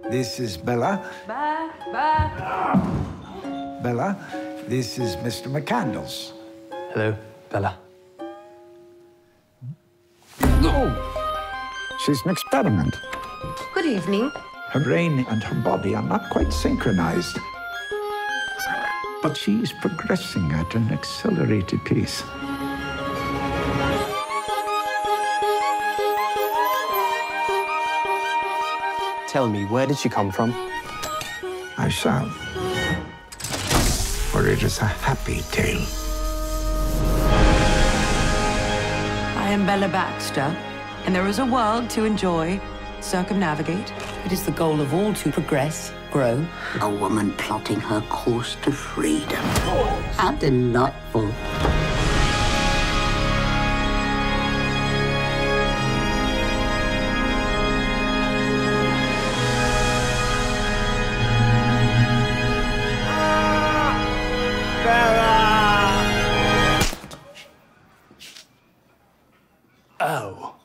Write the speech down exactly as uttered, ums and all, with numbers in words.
this is Bella. Ba, ba. Bella, this is Mister McCandles. Hello, Bella. Oh, she's an experiment. Good evening. Her brain and her body are not quite synchronized. But she's progressing at an accelerated pace. Tell me, where did she come from? I shall. For it is a happy tale. I am Bella Baxter, and there is a world to enjoy, circumnavigate. It is the goal of all to progress, grow. A woman plotting her course to freedom. How delightful. Oh.